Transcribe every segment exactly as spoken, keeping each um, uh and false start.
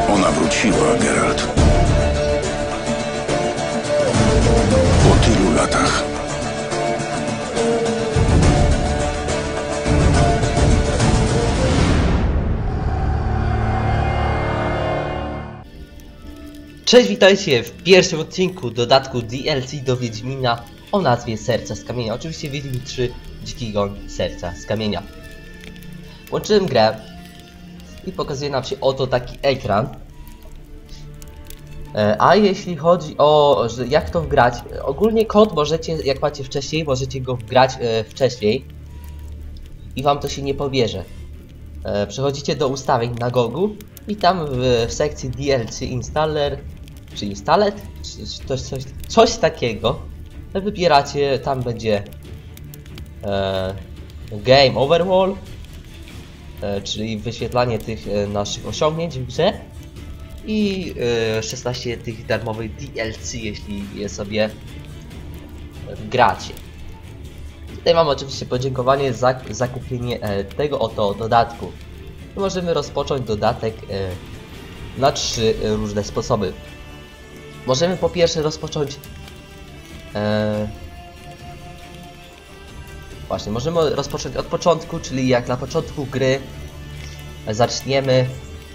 Ona wróciła, Geralt. Po tylu latach. Cześć, witajcie w pierwszym odcinku dodatku D L C do Wiedźmina o nazwie Serca z Kamienia. Oczywiście Wiedźmin trzy Dziki Gon Serca z Kamienia. Włączyłem grę i pokazuje nam się oto taki ekran. A jeśli chodzi o że jak to wgrać, ogólnie kod możecie, jak macie wcześniej, możecie go wgrać wcześniej i wam to się nie pobierze. Przechodzicie do ustawień na Gogu i tam w, w sekcji D L C Installer czy Installet, czy coś, coś, coś takiego wybieracie, tam będzie e, Game Overall, e, czyli wyświetlanie tych e, naszych osiągnięć w grze i e, szesnaście tych darmowych D L C, jeśli je sobie gracie. Tutaj mam oczywiście podziękowanie za zakupienie e, tego oto dodatku. I możemy rozpocząć dodatek e, na trzy e, różne sposoby. Możemy po pierwsze rozpocząć e, właśnie, możemy rozpocząć od początku, czyli jak na początku gry zaczniemy,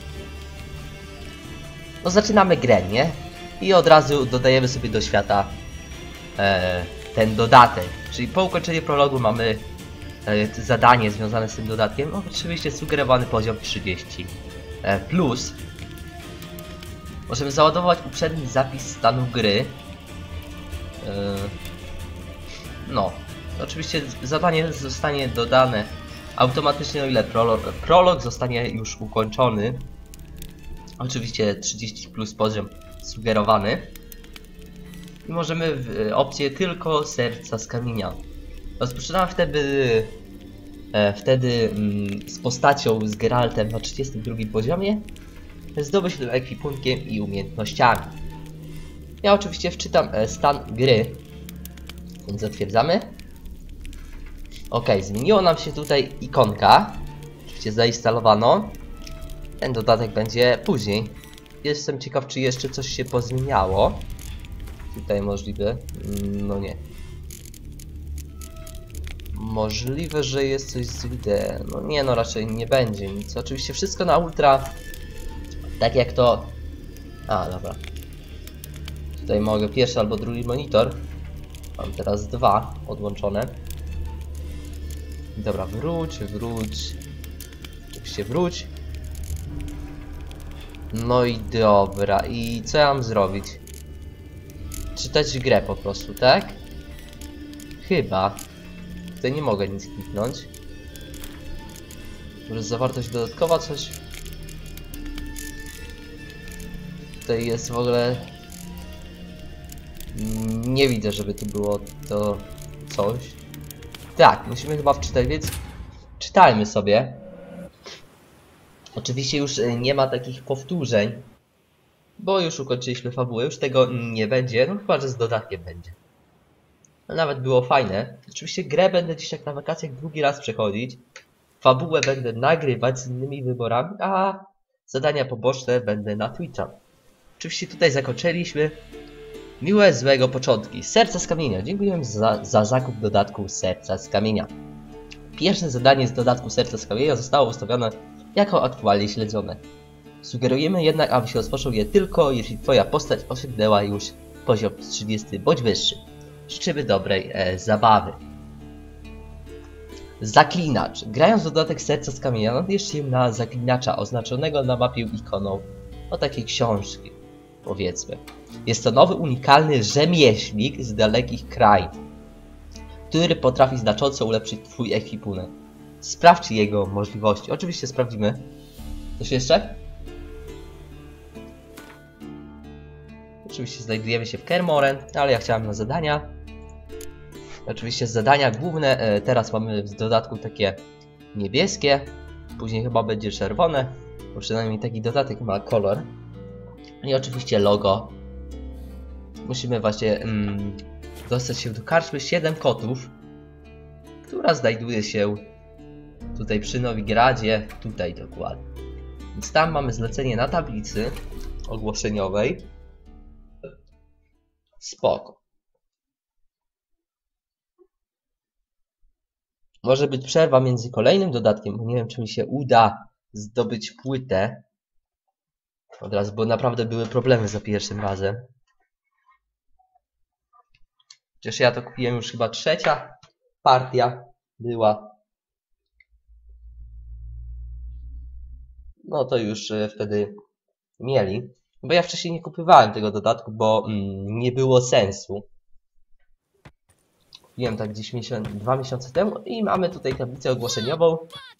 no zaczynamy grę, nie? I od razu dodajemy sobie do świata e, ten dodatek, czyli po ukończeniu prologu mamy e, zadanie związane z tym dodatkiem, no, oczywiście sugerowany poziom trzydzieści e, plus. Możemy załadować uprzedni zapis stanu gry. Yy, no, oczywiście zadanie zostanie dodane automatycznie, o ile prolog, prolog zostanie już ukończony. Oczywiście trzydzieści plus poziom sugerowany. I możemy w opcję tylko Serca z Kamienia. Rozpoczynamy wtedy, e, wtedy mm, z postacią, z Geraltem na trzydziestym drugim poziomie. Zdobyć tym ekwipunkiem i umiejętnościami. Ja oczywiście wczytam e, stan gry, więc zatwierdzamy. Ok, zmieniło nam się tutaj ikonka. Oczywiście zainstalowano. Ten dodatek będzie później. Jestem ciekaw, czy jeszcze coś się pozmieniało. Tutaj możliwe, no nie. Możliwe, że jest coś z wideo. No nie, no raczej nie będzie nic. Oczywiście wszystko na ultra. Tak jak to... A, dobra. Tutaj mogę pierwszy albo drugi monitor. Mam teraz dwa podłączone. Dobra, wróć, wróć. Oczywiście wróć. No i dobra. I co ja mam zrobić? Czytać grę po prostu, tak? Chyba. Tutaj nie mogę nic kliknąć. Może zawartość dodatkowa, coś... Tutaj jest w ogóle... Nie widzę, żeby tu było to coś. Tak, musimy chyba wczytać, więc czytajmy sobie. Oczywiście już nie ma takich powtórzeń, bo już ukończyliśmy fabułę, już tego nie będzie, no chyba, że z dodatkiem będzie. No, nawet było fajne. Oczywiście grę będę dziś jak na wakacjach drugi raz przechodzić. Fabułę będę nagrywać z innymi wyborami, a zadania poboczne będę na Twitcha. Oczywiście tutaj zakończyliśmy miłe, złego początki. Serca z Kamienia. Dziękujemy za, za zakup dodatku Serca z Kamienia. Pierwsze zadanie z dodatku Serca z Kamienia zostało ustawione jako aktualnie śledzone. Sugerujemy jednak, aby się rozpoczął je tylko, jeśli twoja postać osiągnęła już poziom trzydziesty bądź wyższy. Życzymy dobrej e, zabawy. Zaklinacz. Grając w dodatek Serca z Kamienia, nabierz się na zaklinacza oznaczonego na mapie ikoną o takiej książki, powiedzmy. Jest to nowy, unikalny rzemieślnik z dalekich krain, który potrafi znacząco ulepszyć twój ekwipunek. Sprawdź jego możliwości. Oczywiście sprawdzimy. Coś jeszcze? Oczywiście znajdujemy się w Kaer Morhen, ale ja chciałem na zadania. Oczywiście zadania główne teraz mamy w dodatku takie niebieskie, później chyba będzie czerwone, bo przynajmniej taki dodatek ma kolor. I oczywiście logo. Musimy właśnie mm, dostać się do karczmy siedem kotów, która znajduje się tutaj przy Nowigradzie, tutaj dokładnie. Więc tam mamy zlecenie na tablicy ogłoszeniowej. Spoko. Może być przerwa między kolejnym dodatkiem, bo nie wiem, czy mi się uda zdobyć płytę od razu, bo naprawdę były problemy za pierwszym razem. Chociaż ja to kupiłem już chyba trzecia partia była. No to już e, wtedy mieli. Bo ja wcześniej nie kupowałem tego dodatku, bo mm, nie było sensu. Kupiłem tak gdzieś miesiąc, dwa miesiące temu i mamy tutaj tablicę ogłoszeniową.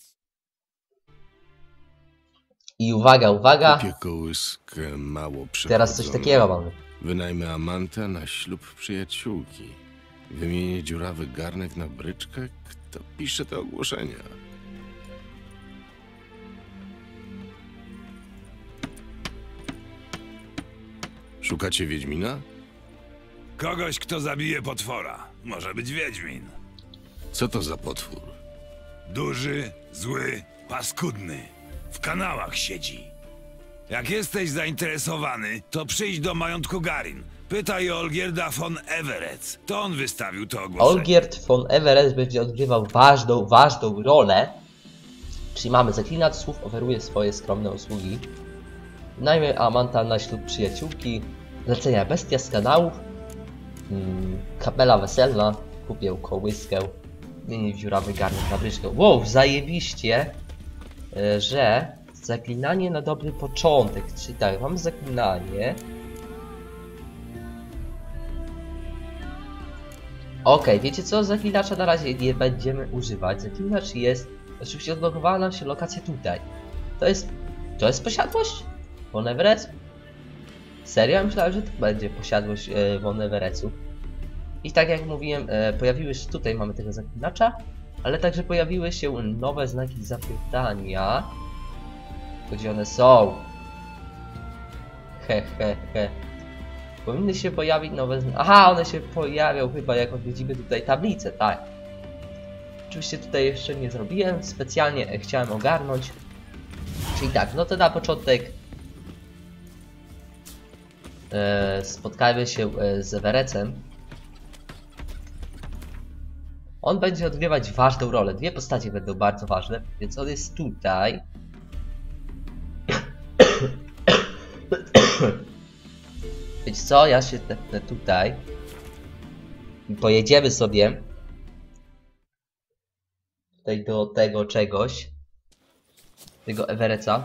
I uwaga, uwaga. Kupię kołyskę mało Teraz coś takiego mamy. Wynajmę Amantę na ślub przyjaciółki. Wymienię dziurawy garnek na bryczkę. Kto pisze te ogłoszenia? Szukacie Wiedźmina? Kogoś, kto zabije potwora. Może być Wiedźmin. Co to za potwór? Duży, zły, paskudny. W kanałach siedzi. Jak jesteś zainteresowany, to przyjdź do majątku Garin. Pytaj o Olgierda von Everec. To on wystawił to ogłoszenie. Olgierd von Everec będzie odgrywał ważną, ważną rolę. Czyli mamy zaklinacz słów, oferuje swoje skromne usługi. Wynajmę Amanta na ślub przyjaciółki. Zlecenia bestia z kanałów. Hmm, kapela weselna. Kupię kołyskę. Zmienię dziurawy garnek na bryczkę. Wow, zajebiście, że zaklinanie na dobry początek. Czyli tak, mamy zaklinanie. Ok, wiecie co? Zaklinacza na razie nie będziemy używać. Zaklinacz jest... Oczywiście odblokowała nam się lokacja tutaj. To jest... To jest posiadłość? Von Everec? Serio? Ja myślałem, że to będzie posiadłość e, Von Everecu. I tak jak mówiłem, e, pojawiły się... Tutaj mamy tego zaklinacza. Ale także pojawiły się nowe znaki zapytania. Gdzie one są? He, he, he. Powinny się pojawić nowe znaki. Aha, one się pojawią chyba jak odwiedzimy tutaj tablicę, tak. Oczywiście tutaj jeszcze nie zrobiłem. Specjalnie chciałem ogarnąć. Czyli tak, no to na początek e, spotkajmy się e, z Everecem. On będzie odgrywać ważną rolę. Dwie postacie będą bardzo ważne, więc on jest tutaj. Wiecie co? Ja się tepnę tutaj. I pojedziemy sobie tutaj do tego czegoś. Tego Evereca.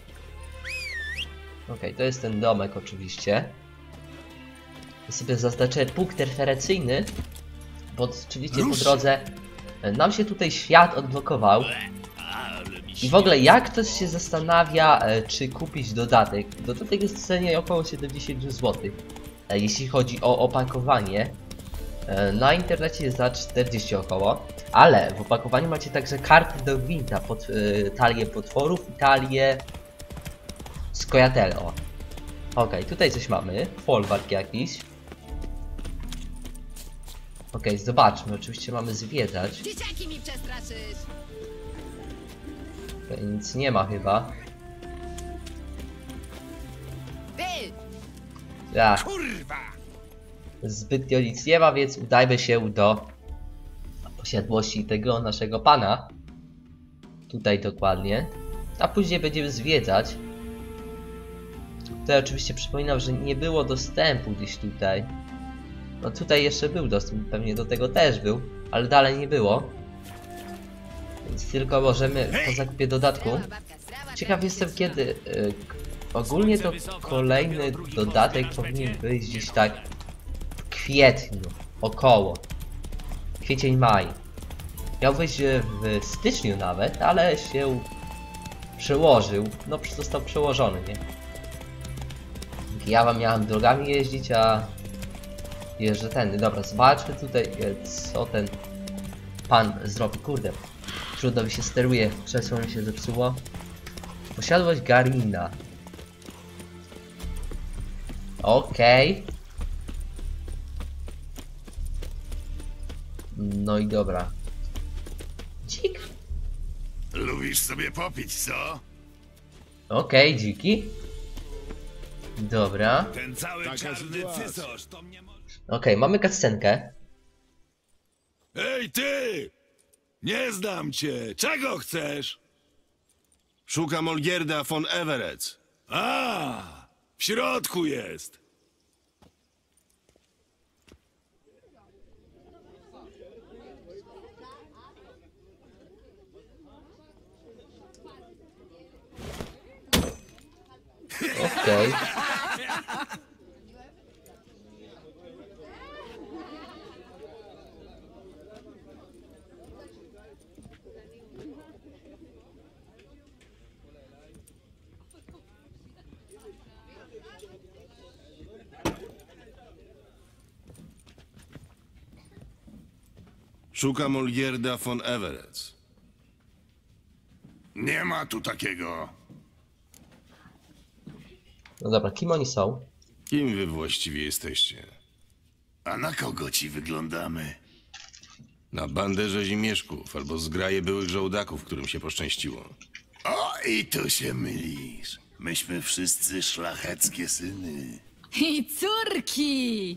Ok, to jest ten domek oczywiście. Ja sobie zaznaczę punkt referencyjny. Bo oczywiście po drodze nam się tutaj świat odblokował. I w ogóle jak ktoś się zastanawia, czy kupić dodatek. Dodatek jest w cenie około siedemdziesiąt złotych. Jeśli chodzi o opakowanie. Na internecie jest za czterdzieści około. Ale w opakowaniu macie także karty do gwinta. Pod, y, talię potworów i talię Skojatel. Ok, tutaj coś mamy. Folwark jakiś. Ok, zobaczmy. Oczywiście mamy zwiedzać. Dzieciaki mi przestraszysz! Okay, nic nie ma chyba. Ty! Ja. Kurwa! Zbytnio nic nie ma, więc udajmy się do posiadłości tego naszego pana. Tutaj dokładnie. A później będziemy zwiedzać. Tutaj oczywiście przypominam, że nie było dostępu gdzieś tutaj. No tutaj jeszcze był dostęp, pewnie do tego też był, ale dalej nie było. Więc tylko możemy po zakupie dodatku. Ciekaw jestem kiedy. Yy, ogólnie to kolejny dodatek powinien wyjść gdzieś tak w kwietniu. Około. Kwiecień, maj. Miał wyjść w styczniu nawet, ale się przełożył. No został przełożony, nie? Ja wam miałem drogami jeździć, a jeżdżę tędy. Dobra, zobaczmy tutaj, co ten pan zrobi. Kurde, trudno mi się steruje, krzesło mi się zepsuło. Posiadłość Garina. Okej. Okay. No i dobra. Dzik. Lubisz sobie popić, co? Okej, dziki. Dobra. Ten cały Taka czarny sytuacja. cysosz to mnie... mo- Okej, mamy cutscenkę. Ej, ty! Nie znam cię! Czego chcesz? Szukam Olgierda von Everett. A, w środku jest. Okej. Szukam Olgierda von Everett. Nie ma tu takiego. No dobra, kim oni są? Kim wy właściwie jesteście? A na kogo ci wyglądamy? Na bandę rzezimieszków albo zgraje byłych żołdaków, którym się poszczęściło. O, i tu się mylisz. Myśmy wszyscy szlacheckie syny. I córki!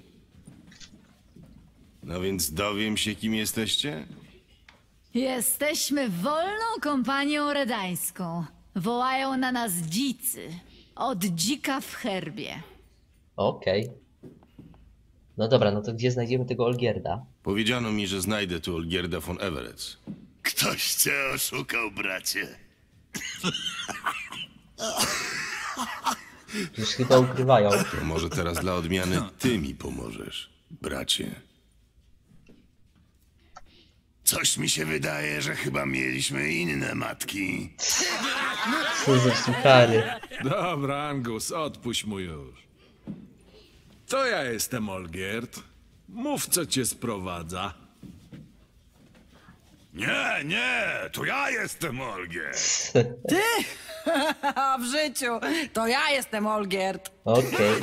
No więc dowiem się, kim jesteście? Jesteśmy wolną kompanią redańską. Wołają na nas dzicy. Od dzika w herbie. Okej. No dobra, no to gdzie znajdziemy tego Olgierda? Powiedziano mi, że znajdę tu Olgierda von Everett. Ktoś cię oszukał, bracie. Już chyba ukrywają. To może teraz dla odmiany ty mi pomożesz, bracie. Coś mi się wydaje, że chyba mieliśmy inne matki. Co za suchary. Dobra, Angus, odpuść mu już. To ja jestem Olgierd. Mów, co cię sprowadza. Nie, nie, to ja jestem Olgier. A w życiu to ja jestem Olgierd. Okej.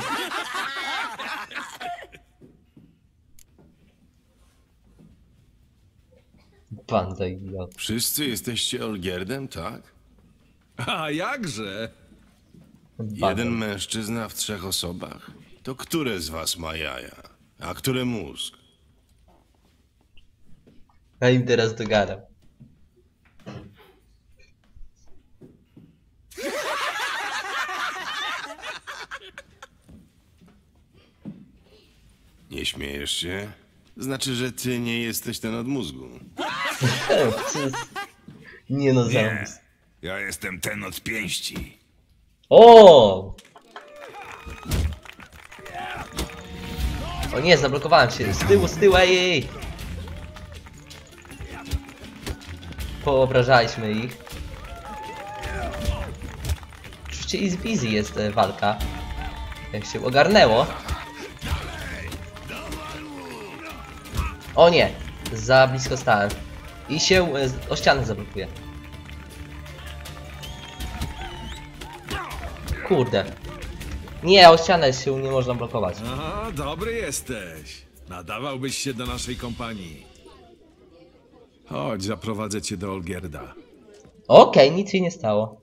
Banda idiot. Wszyscy jesteście Olgierdem, tak? A jakże? Jeden mężczyzna w trzech osobach? To które z was ma jaja? A które mózg? Ja im teraz dogadam. Nie śmiejesz się? Znaczy, że ty nie jesteś ten od mózgu. Nie no, Nie, zaraz. ja jestem ten od pięści. O! O nie, zablokowałem się. Z tyłu, z tyłu, ej, ej! Poobrażaliśmy ich. Oczywiście easy peasy jest e, walka. Jak się ogarnęło. O nie! Za blisko stałem. I się e, o ścianę zablokuje. Kurde. Nie, o ścianę się nie można blokować. Aha, dobry jesteś. Nadawałbyś się do naszej kompanii. Chodź, zaprowadzę cię do Olgierda. Okej, nic się nie stało.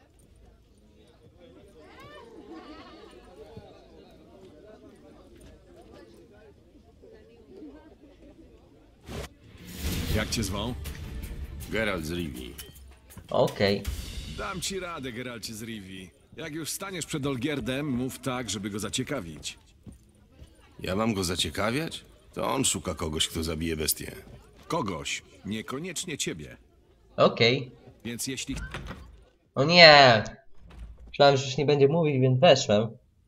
Jak cię zwą? Geralt z Rivii. Okej. Dam ci radę, Geralcie z Rivii. Jak już staniesz przed Olgierdem, mów tak, żeby go zaciekawić. Ja mam go zaciekawiać? To on szuka kogoś, kto zabije bestię. Kogoś, niekoniecznie ciebie. Okej. Więc jeśli... O nie! Myślałem, że już nie będzie mówić, więc weszłem.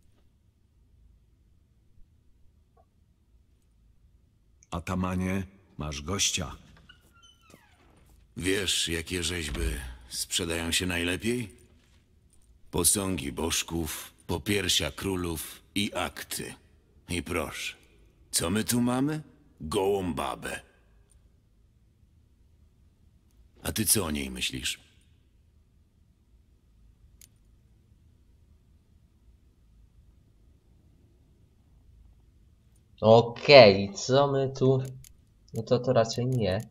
Atamanie, masz gościa. Wiesz, jakie rzeźby sprzedają się najlepiej? Posągi bożków, popiersia królów i akty. I proszę, co my tu mamy? Gołą babę. A ty co o niej myślisz? Okej, co my tu... No to to raczej nie.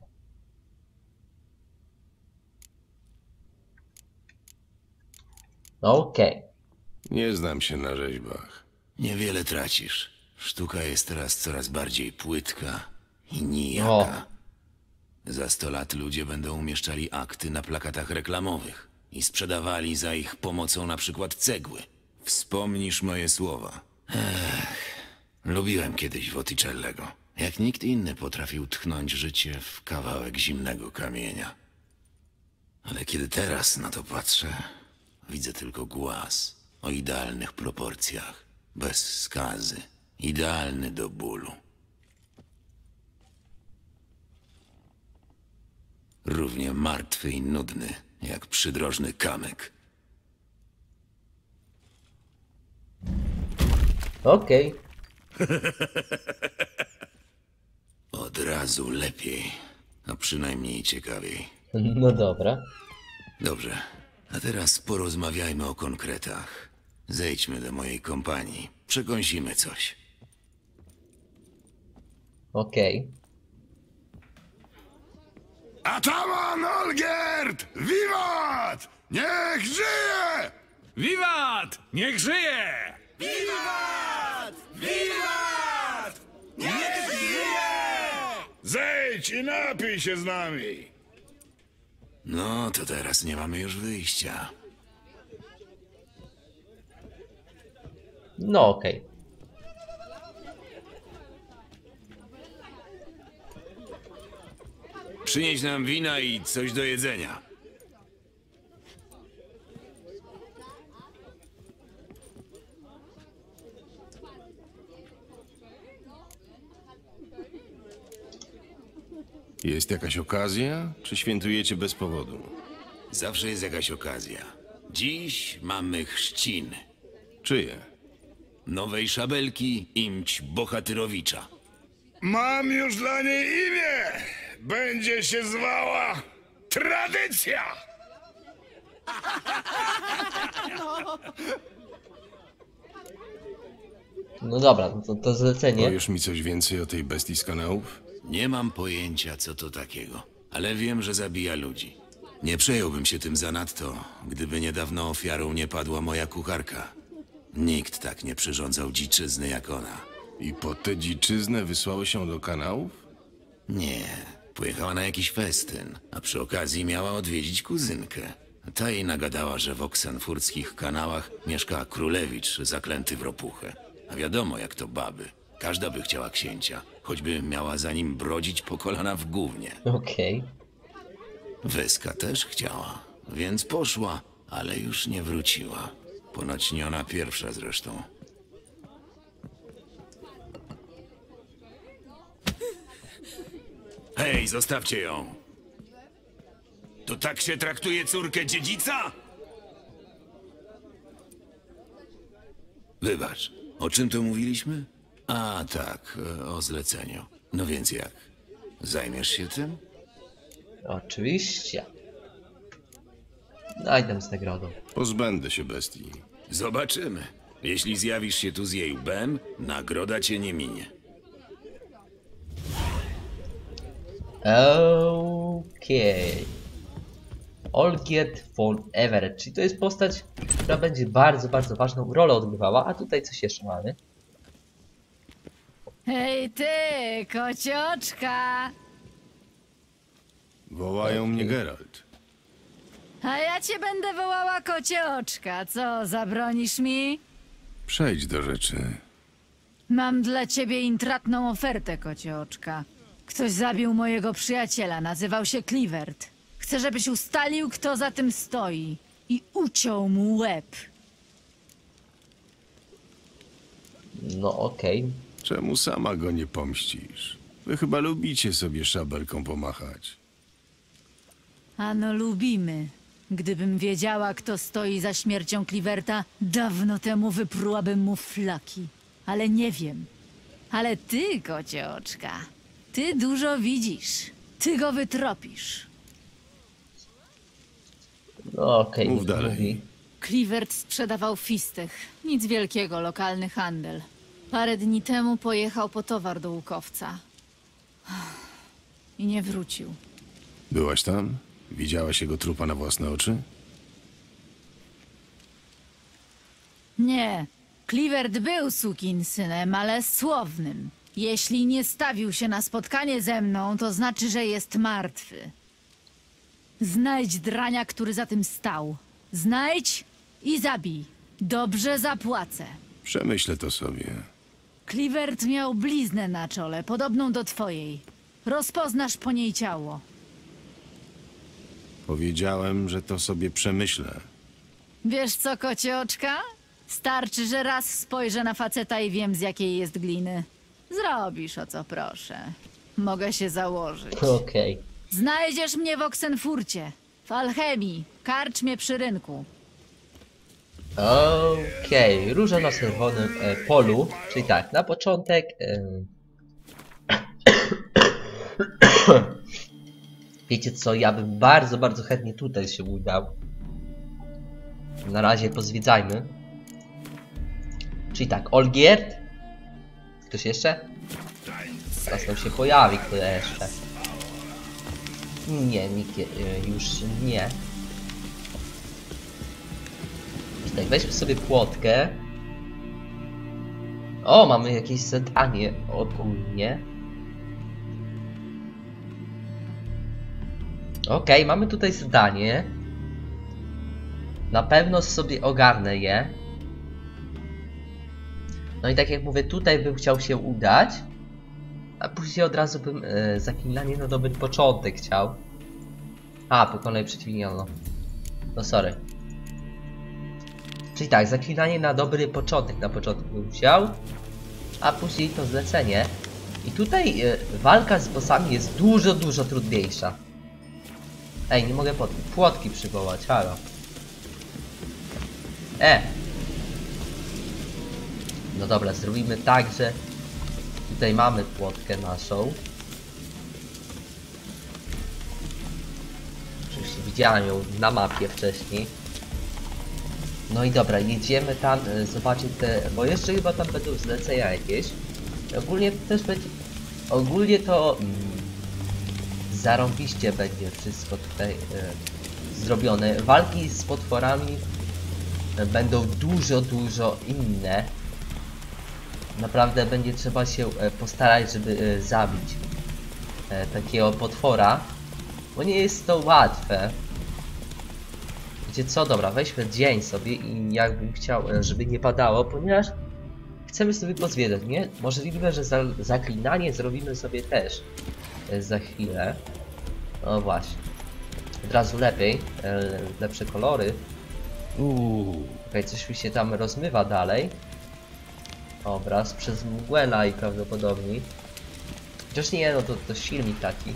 Okej. Nie znam się na rzeźbach. Niewiele tracisz. Sztuka jest teraz coraz bardziej płytka i nijaka. O. Za sto lat ludzie będą umieszczali akty na plakatach reklamowych i sprzedawali za ich pomocą na przykład cegły. Wspomnisz moje słowa. Ech, lubiłem kiedyś Wotticellego. Jak nikt inny potrafił tchnąć życie w kawałek zimnego kamienia. Ale kiedy teraz na to patrzę, widzę tylko głaz o idealnych proporcjach, bez skazy, idealny do bólu. Równie martwy i nudny, jak przydrożny kamyk. Okej. Od razu lepiej, a przynajmniej ciekawiej. No dobra. Dobrze, a teraz porozmawiajmy o konkretach. Zejdźmy do mojej kompanii, przekąsimy coś. Okej. Ataman Olgierd! Wiwat! Niech żyje! Wiwat! Niech żyje! Zejdź i napij się z nami! No, to teraz nie mamy już wyjścia. No okej. Przynieś nam wina i coś do jedzenia. Jest jakaś okazja, czy świętujecie bez powodu? Zawsze jest jakaś okazja. Dziś mamy chrzciny. Czyje? Nowej szabelki imć Bohatyrowicza. Mam już dla niej imię! Będzie się zwała Tradycja! No dobra, no to, to zlecenie. Powiesz mi coś więcej o tej bestii z kanałów? Nie mam pojęcia, co to takiego, ale wiem, że zabija ludzi. Nie przejąłbym się tym zanadto, gdyby niedawno ofiarą nie padła moja kucharka. Nikt tak nie przyrządzał dziczyzny jak ona. I po tę dziczyznę wysłały się do kanałów? Nie, pojechała na jakiś festyn, a przy okazji miała odwiedzić kuzynkę. Ta jej nagadała, że w oksenfurckich kanałach mieszka królewicz zaklęty w ropuchę. A wiadomo, jak to baby. Każda by chciała księcia, choćby miała za nim brodzić po kolana w gównie. Okej. Weska też chciała, więc poszła, ale już nie wróciła. Ponoć nie ona pierwsza zresztą. Hej, zostawcie ją! To tak się traktuje córkę dziedzica? Wybacz, o czym to mówiliśmy? A tak, o zleceniu. No więc jak? Zajmiesz się tym? Oczywiście. Najdę z nagrodą. Pozbędę się bestii. Zobaczymy. Jeśli zjawisz się tu z jej łbem, nagroda cię nie minie. Okej. Olgierd von Everett, czyli to jest postać, która będzie bardzo, bardzo ważną rolę odgrywała, a tutaj coś jeszcze mamy. Hej ty, kocioczka! Wołają mnie Geralt. A ja cię będę wołała kocioczka. Co, zabronisz mi? Przejdź do rzeczy. Mam dla ciebie intratną ofertę, kocioczka. Ktoś zabił mojego przyjaciela, nazywał się Clivert. Chcę, żebyś ustalił, kto za tym stoi i uciął mu łeb. No okej. Czemu sama go nie pomścisz? Wy chyba lubicie sobie szabelką pomachać. Ano lubimy. Gdybym wiedziała, kto stoi za śmiercią Cliverta, dawno temu wyprułabym mu flaki. Ale nie wiem. Ale ty, kocioczka, ty dużo widzisz. Ty go wytropisz. No okej. Mów niech dalej. mówi. Clivert sprzedawał fistech. Nic wielkiego, lokalny handel. Parę dni temu pojechał po towar do łukowca. I nie wrócił. Byłaś tam? Widziałaś jego trupa na własne oczy? Nie. Clivert był sukinsynem, ale słownym. Jeśli nie stawił się na spotkanie ze mną, to znaczy, że jest martwy. Znajdź drania, który za tym stał. Znajdź i zabij. Dobrze zapłacę. Przemyślę to sobie. Clivert miał bliznę na czole, podobną do twojej. Rozpoznasz po niej ciało. Powiedziałem, że to sobie przemyślę. Wiesz co, kocie oczka? Starczy, że raz spojrzę na faceta i wiem, z jakiej jest gliny. Zrobisz, o co proszę. Mogę się założyć. Okej. Znajdziesz mnie w Oxenfurcie, w alchemii, karczmie przy rynku. Okej, róża na czerwonym e, polu. Czyli tak, na początek... em, Wiecie co, ja bym bardzo, bardzo chętnie tutaj się udał. Na razie pozwiedzajmy. Czyli tak, Olgierd. Ktoś jeszcze? Teraz tam się pojawi, kto jeszcze. Nie, nikt je- już nie. Czyli tak, weźmy sobie płotkę. O, mamy jakieś zadanie ogólnie. Okej, mamy tutaj zadanie. Na pewno sobie ogarnę je. No i tak jak mówię, tutaj bym chciał się udać. A później od razu bym e, zaklinanie na dobry początek chciał. A, pokonaj przeciwnika, no. No sorry. Czyli tak, zaklinanie na dobry początek na początku bym chciał. A później to zlecenie. I tutaj e, walka z bossami jest dużo, dużo trudniejsza. Ej, nie mogę pod płotki przywołać, halo. E! No dobra, zrobimy tak, że tutaj mamy płotkę naszą. Oczywiście widziałem ją na mapie wcześniej. No i dobra, jedziemy tam e, zobaczyć te... bo jeszcze chyba tam będą zlecenia jakieś. Ogólnie też będzie... Ogólnie to... Mm, zarąbiście będzie wszystko tutaj e, zrobione. Walki z potworami e, będą dużo, dużo inne. Naprawdę będzie trzeba się e, postarać, żeby e, zabić e, takiego potwora, bo nie jest to łatwe. Wiecie co? Dobra, weźmy dzień sobie i jakbym chciał, e, żeby nie padało, ponieważ chcemy sobie pozwiedzać, nie? Możliwe, że za, zaklinanie zrobimy sobie też e, za chwilę. No właśnie. Od razu lepiej, e, lepsze kolory. Uuu, okej, coś mi się tam rozmywa dalej. Obraz przez mgłę najprawdopodobniej. Chociaż nie, no to, to silnik taki.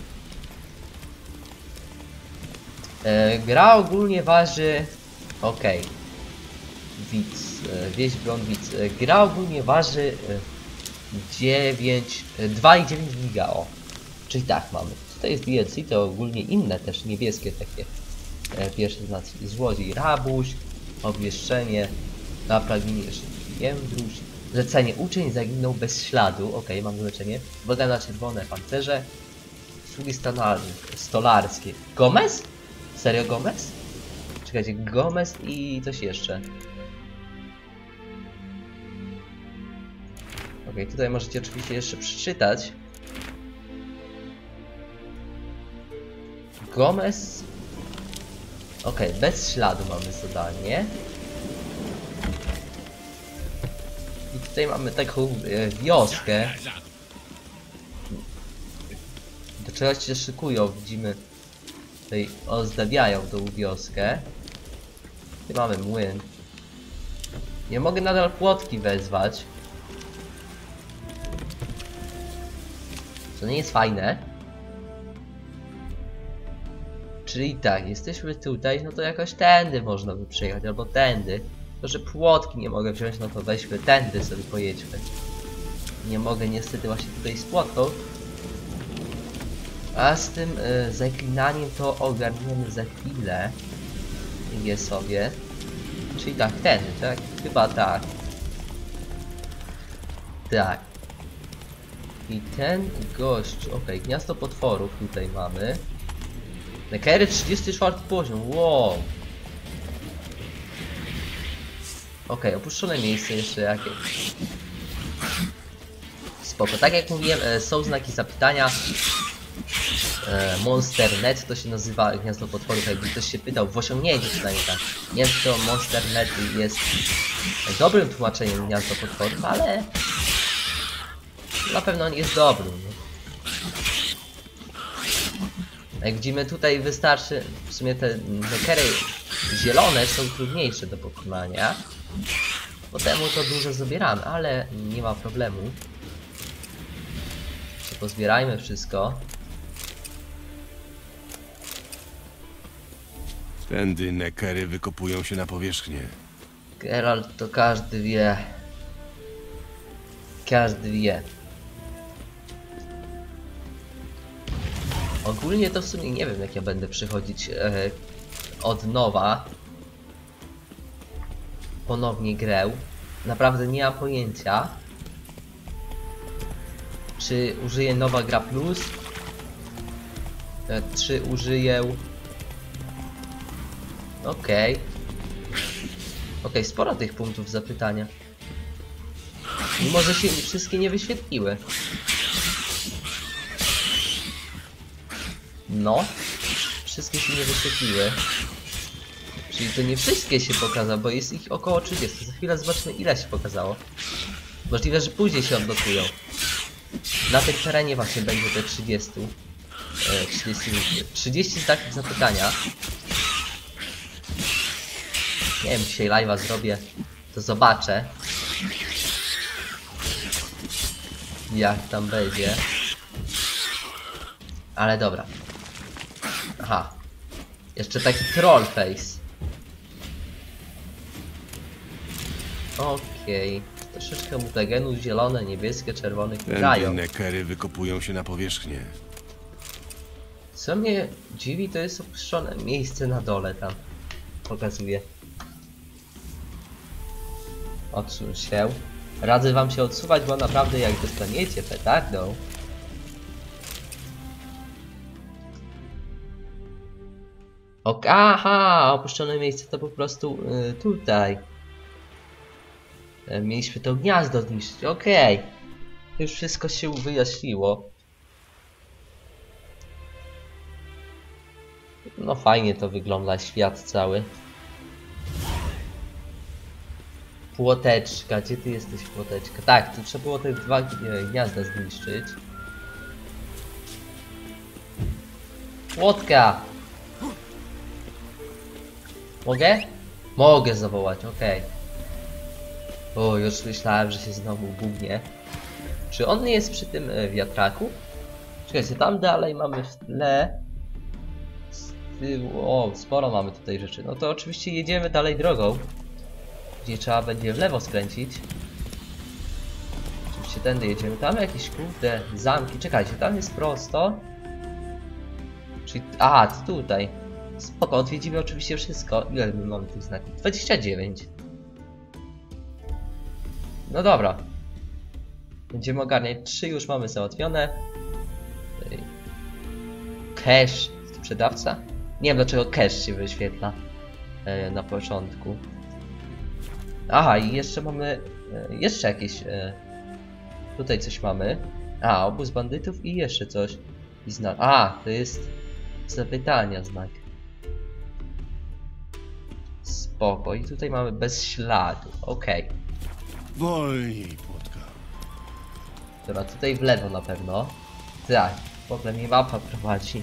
E, gra ogólnie waży... Okej. Okay. Widz, e, wieś Blondwidz. E, gra ogólnie waży e, dziewięć... E, dwa i dziewięć giga, o. Czyli tak mamy. Tutaj jest D L C, to ogólnie inne też niebieskie takie e, pierwsze znaki. Złodziej, rabuś, obwieszczenie, naprawienie jędruś. Zlecenie, uczeń zaginął bez śladu. Ok, mam zlecenie. Woda na czerwone pancerze. Usługi stolarskie. Gomez? Serio Gomez? Czekajcie, Gomez i coś jeszcze. Ok, tutaj możecie oczywiście jeszcze przeczytać. Gomez. Ok, bez śladu mamy zadanie. I tutaj mamy taką e, wioskę. Do czegoś się szykują, widzimy. Tutaj ozdabiają tą wioskę. Tutaj mamy młyn. Nie mogę nadal płotki wezwać. Co nie jest fajne. Czyli tak, jesteśmy tutaj, no to jakoś tędy można by przejechać, albo tędy. To, że płotki nie mogę wziąć, no to weźmy tędy sobie pojedźmy. Nie mogę niestety właśnie tutaj z płotką. A z tym y, zaklinaniem to ogarniemy za chwilę. Je sobie. Czyli tak, tędy, tak? Chyba tak. Tak. I ten gość, okej, okay, gniazdo potworów tutaj mamy. Nekery trzydziesty czwarty poziom, wow. Okej, opuszczone miejsce jeszcze jakie. Spoko. Tak jak mówiłem, e, są znaki zapytania. E, Monster Net Net to się nazywa gniazdo potworów, jakby ktoś się pytał, w osiągnięciu przynajmniej tak. Nie wiem, czy to Monster Net jest dobrym tłumaczeniem gniazdo potworów, ale na pewno nie jest dobrym. Nie? Jak widzimy, tutaj wystarczy, w sumie te nekery zielone są trudniejsze do pokonania. Po temu to dużo zabieramy, ale nie ma problemu. Pozbierajmy wszystko. Tędy nekery wykopują się na powierzchnię. Geralt to każdy wie. Każdy wie. Ogólnie to w sumie nie wiem, jak ja będę przychodzić e, od nowa. Ponownie grę. Naprawdę nie mam pojęcia. Czy użyję nowa gra plus? E, czy użyję... Okej. Okay. Okej, okay, sporo tych punktów zapytania. Mimo, że się wszystkie nie wyświetliły. No. Wszystkie się nie wyświetliły. Czyli to nie wszystkie się pokazały, bo jest ich około trzydziestu. Za chwilę zobaczymy, ile się pokazało. Możliwe, że później się odblokują. Na tym terenie właśnie będzie te trzydzieści. E, trzydzieści, trzydzieści znaków zapytania. Nie wiem, dzisiaj live'a zrobię, to zobaczę, jak tam będzie. Ale dobra. Aha. Jeszcze taki troll face. Okej. Okay. Troszeczkę mutagenu, zielone, niebieskie, czerwone grają. Tędy nekery wykopują się na powierzchnię. Co mnie dziwi, to jest opuszczone miejsce na dole tam. Pokazuje. Odsuń się. Radzę wam się odsuwać, bo naprawdę jak dostaniecie petardą. Ok, aha, opuszczone miejsce to po prostu y, tutaj. E, mieliśmy to gniazdo zniszczyć, okej. Okay. Już wszystko się wyjaśniło. No fajnie to wygląda, świat cały. Płoteczka, gdzie ty jesteś, płoteczka? Tak, tu trzeba było te dwa gniazda zniszczyć. Płotka! Mogę? Mogę zawołać, okej. Okay. O, już myślałem, że się znowu bugnie. Czy on nie jest przy tym e, wiatraku? Czekajcie, tam dalej mamy w tle. Z tyłu, o, sporo mamy tutaj rzeczy. No to oczywiście jedziemy dalej drogą, gdzie trzeba będzie w lewo skręcić. Oczywiście tędy jedziemy. Tam jakieś kurde zamki. Czekajcie, tam jest prosto. Czyli... A, to tutaj. Spoko, odwiedzimy oczywiście wszystko. Ile my mamy tych znaków? dwadzieścia dziewięć. No dobra. Będziemy ogarniać. trzy już mamy załatwione. Cash. Sprzedawca? Nie wiem, dlaczego cash się wyświetla e, na początku. Aha, i jeszcze mamy e, jeszcze jakieś e, tutaj coś mamy. A, obóz bandytów i jeszcze coś. I znak. A, to jest zapytania znak. Spoko. I tutaj mamy bez śladu. Okej. Okay. Wolniej, płotka. Dobra, tutaj w lewo na pewno. Tak, w ogóle mnie mapa prowadzi.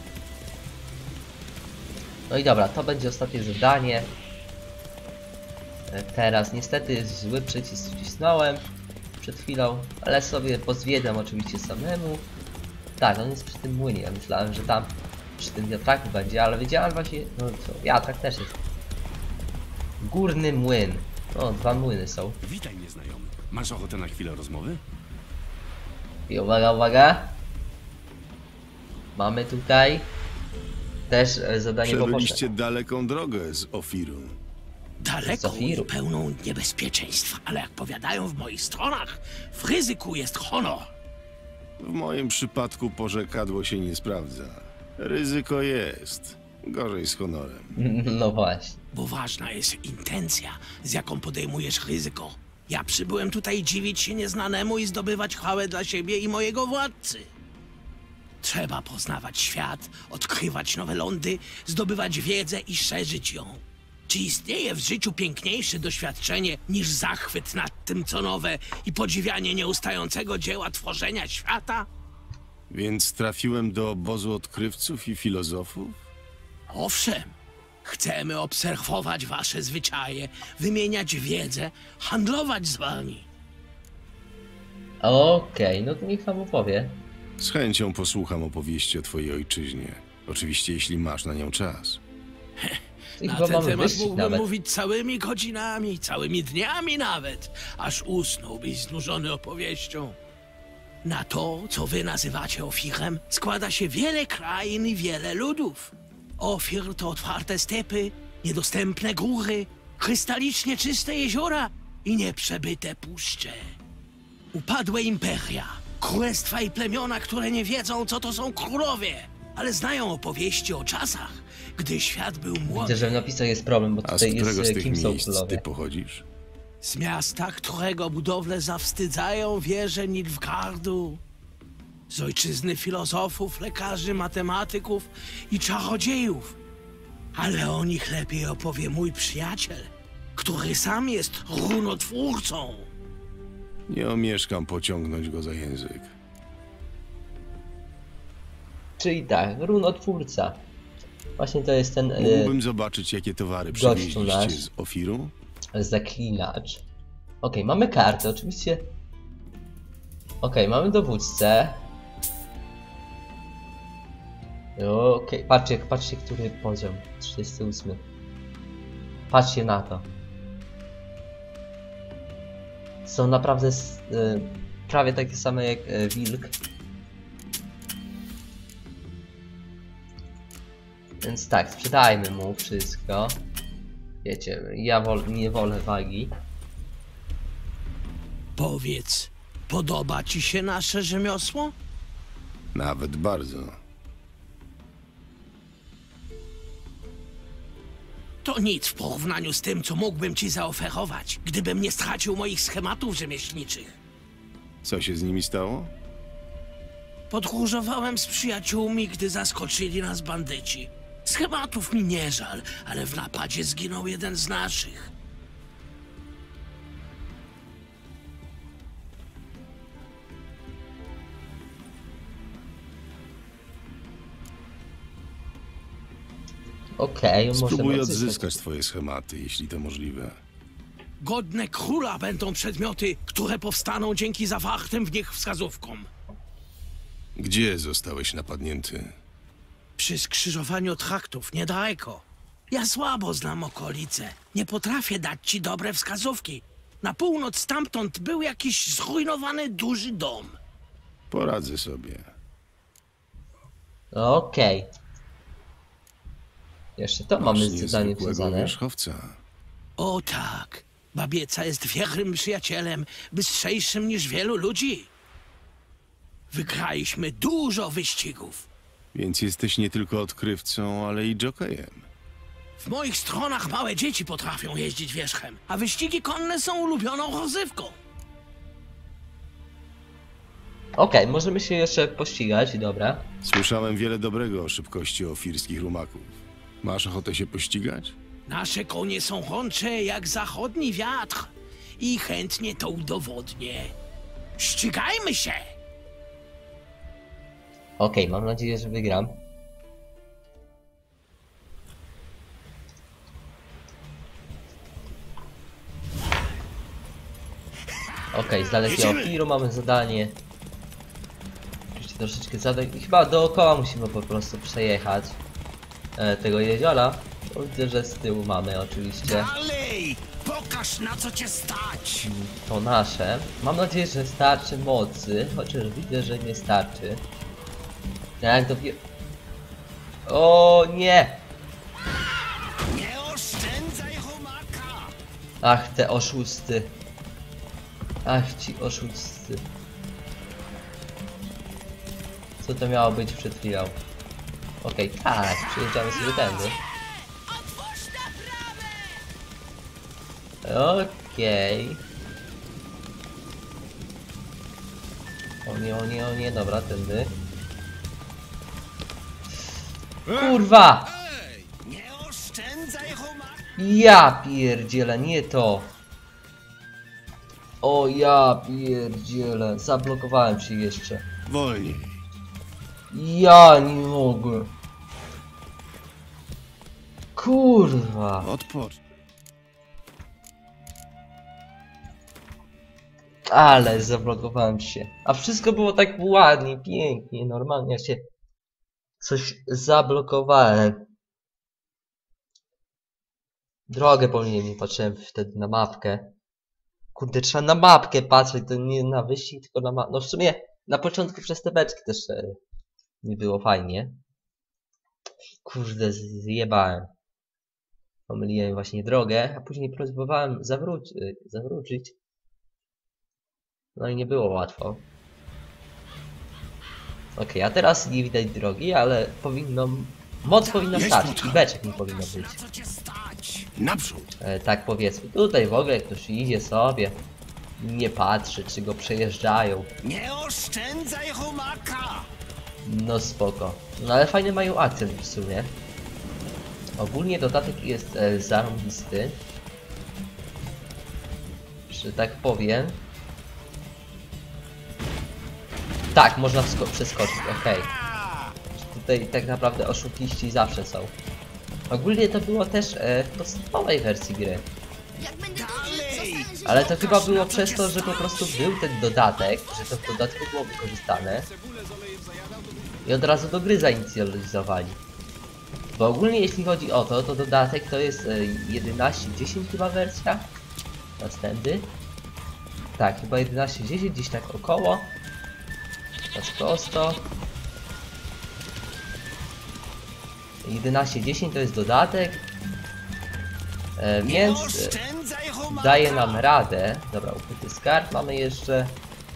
No i dobra, to będzie ostatnie zadanie. Teraz niestety zły przycisk wcisnąłem przed chwilą, ale sobie pozwiedzam oczywiście samemu. Tak, on jest przy tym młynie. Ja myślałem, że tam przy tym wiatraku będzie, ale wiedziałem właśnie, no co, wiatrak też jest. Górny młyn. O, dwa młyny są. Witaj, nieznajomy. Masz ochotę na chwilę rozmowy? I uwaga, uwaga. Mamy tutaj też e, zadanie poboczne. Przebyliście daleką drogę z Ofiru. Daleką Zafiru. i pełną niebezpieczeństwa, ale jak powiadają w moich stronach, w ryzyku jest honor. W moim przypadku porzekadło się nie sprawdza. Ryzyko jest. Gorzej z honorem. No właśnie. bo ważna jest intencja, z jaką podejmujesz ryzyko. Ja przybyłem tutaj dziwić się nieznanemu i zdobywać chwałę dla siebie i mojego władcy. Trzeba poznawać świat, odkrywać nowe lądy, zdobywać wiedzę i szerzyć ją. Czy istnieje w życiu piękniejsze doświadczenie niż zachwyt nad tym, co nowe i podziwianie nieustającego dzieła tworzenia świata? Więc trafiłem do obozu odkrywców i filozofów? Owszem, chcemy obserwować wasze zwyczaje, wymieniać wiedzę, handlować z wami. Okej, no to niech wam opowie. Z chęcią posłucham opowieści o twojej ojczyźnie. Oczywiście, jeśli masz na nią czas. I Na chyba ten mamy temat wyścig mógłbym nawet. mówić całymi godzinami, całymi dniami nawet, aż usnąłbyś znużony opowieścią. Na to, co wy nazywacie Ofirem, składa się wiele krain i wiele ludów. Ofir to otwarte stepy, niedostępne góry, krystalicznie czyste jeziora i nieprzebyte puszcze. Upadłe imperia, królestwa i plemiona, które nie wiedzą, co to są królowie, ale znają opowieści o czasach, gdy świat był młody. Widzę, że w napisach jest problem, bo A z tutaj którego jest z e, tych kim są miejsc królowie. ty pochodzisz? Z miasta, którego budowle zawstydzają wieże Nilfgaardu. Z ojczyzny filozofów, lekarzy, matematyków i czarodziejów. Ale o nich lepiej opowie mój przyjaciel, który sam jest runotwórcą. Nie omieszkam pociągnąć go za język. Czyli tak, runotwórca. Właśnie to jest ten e, Mógłbym zobaczyć, jakie towary gościu przywieźliście nasz. z Ofiru? zaklinacz. Okej, mamy kartę, oczywiście. Okej, mamy dowódcę. Okej, patrzcie, patrzcie, który poziom. trzydziesty ósmy. Patrzcie na to. Są naprawdę s- y, prawie takie same jak y, wilk. Więc tak, sprzedajmy mu wszystko. Wiecie, ja wol, nie wolę wagi. Powiedz, podoba ci się nasze rzemiosło? Nawet bardzo. To nic w porównaniu z tym, co mógłbym ci zaoferować, gdybym nie stracił moich schematów rzemieślniczych. Co się z nimi stało? Podróżowałem z przyjaciółmi, gdy zaskoczyli nas bandyci. Schematów mi nie żal, ale w napadzie zginął jeden z naszych. Okej, możemy Spróbuję odzyskać. odzyskać twoje schematy, jeśli to możliwe. Godne króla będą przedmioty, które powstaną dzięki zawartym w nich wskazówkom. Gdzie zostałeś napadnięty? Przy skrzyżowaniu traktów, niedaleko. Ja słabo znam okolice. Nie potrafię dać ci dobre wskazówki. Na północ stamtąd był jakiś zrujnowany duży dom. Poradzę sobie. Okej. Jeszcze to mamy Masz zadanie niezwykłego związane. wierzchowca. O tak, babieca jest wiernym przyjacielem, bystrzejszym niż wielu ludzi. Wygraliśmy dużo wyścigów. Więc jesteś nie tylko odkrywcą, ale i jokejem. W moich stronach małe dzieci potrafią jeździć wierzchem, a wyścigi konne są ulubioną rozrywką. Okej, możemy się jeszcze pościgać, dobra. Słyszałem wiele dobrego o szybkości ofirskich rumaków. Masz ochotę się pościgać? Nasze konie są chącze jak zachodni wiatr i chętnie to udowodnię. Ścigajmy się! Okej, mam nadzieję, że wygram. Okej, z dalekiego Ofiru mamy zadanie. Oczywiście troszeczkę zadań. I chyba dookoła musimy po prostu przejechać e, tego jeziora. Bo widzę, że z tyłu mamy oczywiście Dalej! Pokaż, na co cię stać! to nasze. Mam nadzieję, że starczy mocy, chociaż widzę, że nie starczy. Jak dopiero... O nie! Nie oszczędzaj rumaka! Ach, te oszusty. Ach, ci oszusty. Co to miało być przed chwilą? Okej, tak, przejeżdżamy sobie tędy. Otwórz na bramę! Okej. O nie, o nie, o nie, dobra, tędy. Kurwa! Nie oszczędzaj humor! Ja pierdzielę, nie to. O ja pierdzielę, zablokowałem się jeszcze. Wolniej. Ja nie mogę. Kurwa. Odpocz. Ale zablokowałem się. A wszystko było tak ładnie, pięknie, normalnie. Ja się coś zablokowałem. Drogę powinienem, nie patrzyłem wtedy na mapkę. Kurde, trzeba na mapkę patrzeć, to nie na wyścig, tylko na mapkę. No w sumie na początku przez te beczki też e, nie było fajnie. Kurde, zjebałem. Pomyliłem właśnie drogę, a później próbowałem zawróć, e, zawrócić. No i nie było łatwo. Ok, a teraz nie widać drogi, ale powinno... Moc powinna stać i beczek nie powinno być. Naprzód. E, tak powiedzmy. Tutaj w ogóle ktoś idzie sobie. Nie patrzy, czy go przejeżdżają. Nie oszczędzaj humaka! No spoko. No ale fajne mają akcent w sumie. Ogólnie dodatek jest e, zarąbisty. Że tak powiem. Tak, można przeskoczyć, okej. Tutaj tak naprawdę oszukiści zawsze są. Ogólnie to było też e, w podstawowej wersji gry. Ale to chyba było przez to, że po prostu był ten dodatek, że to w dodatku było wykorzystane. I od razu do gry zainicjalizowali. Bo ogólnie jeśli chodzi o to, to dodatek to jest e, jedenaście dziesięć chyba wersja. Następny. Tak, chyba jedenaście dziesięć, gdzieś tak około. Tak prosto. jedenaście dziesięć to jest dodatek. E, więc e, daje nam radę. Dobra, ukryty skarb mamy jeszcze.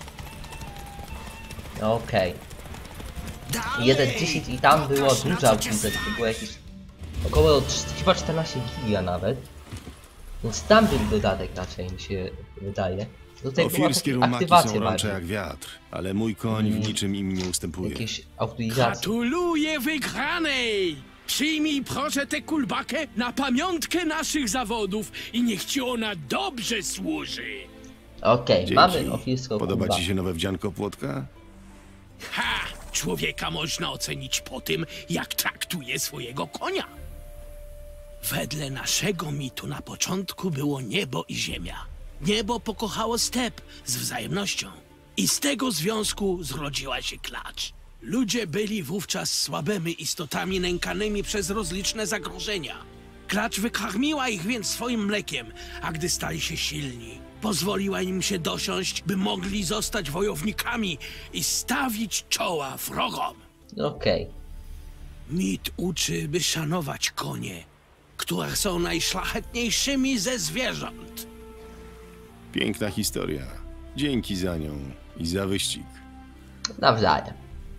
Okej. Okay. jeden dziesięć i tam było duża optymizacja, to było jakieś około chyba czternaście giga nawet. Więc tam był dodatek raczej mi się wydaje. Tutaj Ofirskie rumaki są rącze jak wiatr, ale mój koń w niczym im nie ustępuje. Jakieś aktualizacje. Gratuluję wygranej! Przyjmij proszę tę kulbakę na pamiątkę naszych zawodów i niech ci ona dobrze służy. Okej, okay, mamy ofirską Podoba kulbakę. ci się nowe wdzianko płotka? Ha! Człowieka można ocenić po tym, jak traktuje swojego konia. Wedle naszego mitu na początku było niebo i ziemia. Niebo pokochało step z wzajemnością. I z tego związku zrodziła się klacz. Ludzie byli wówczas słabymi istotami nękanymi przez rozliczne zagrożenia. Klacz wykarmiła ich więc swoim mlekiem, a gdy stali się silni, pozwoliła im się dosiąść, by mogli zostać wojownikami i stawić czoła wrogom. Okej. Okay. Mit uczy, by szanować konie, które są najszlachetniejszymi ze zwierząt. Piękna historia. Dzięki za nią i za wyścig. Nawzajem.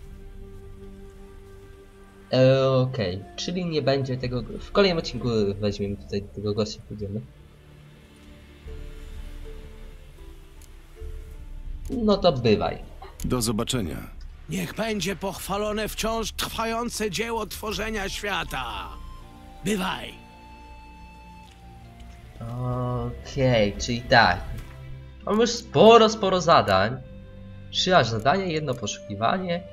E, Okej, okay. Czyli nie będzie tego... W kolejnym odcinku weźmiemy tutaj tego gościa, pójdziemy. No to bywaj. Do zobaczenia. Niech będzie pochwalone wciąż trwające dzieło tworzenia świata. Bywaj. Okej, okay, czyli tak. Mamy już sporo, sporo zadań. Trzy aż zadania, jedno poszukiwanie.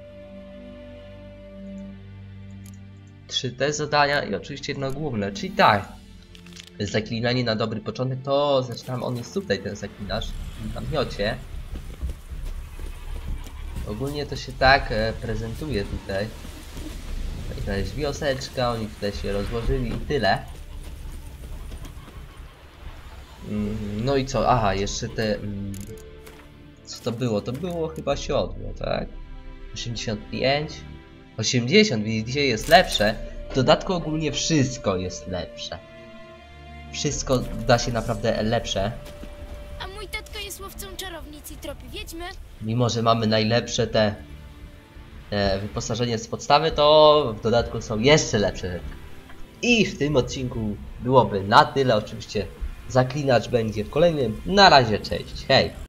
Trzy te zadania i oczywiście jedno główne, czyli tak. Zaklinanie na dobry początek, to zaczynam, on jest tutaj, ten zaklinacz, w namiocie. Ogólnie to się tak e, prezentuje tutaj. Tutaj jest wioseczka, oni tutaj się rozłożyli i tyle. Mm, no i co? Aha, jeszcze te... Mm, co to było? To było chyba siodło, tak? osiemdziesiąt pięć. osiemdziesiąt, widzicie, jest lepsze. W dodatku ogólnie wszystko jest lepsze. Wszystko da się naprawdę lepsze. A mój tatka jest łowcą czarownic i tropi wiedźmy. Mimo, że mamy najlepsze te e, wyposażenie z podstawy, to w dodatku są jeszcze lepsze. I w tym odcinku byłoby na tyle. Oczywiście Zaklinacz będzie w kolejnym. Na razie, cześć, hej!